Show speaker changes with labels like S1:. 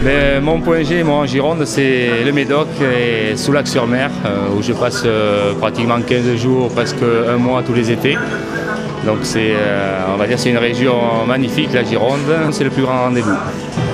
S1: Mais mon point G, moi en Gironde, c'est le Médoc et Soulac-sur-Mer, où je passe pratiquement 15 jours, presque un mois tous les étés. Donc c'est, on va dire, c'est une région magnifique, la Gironde, c'est le plus grand rendez-vous.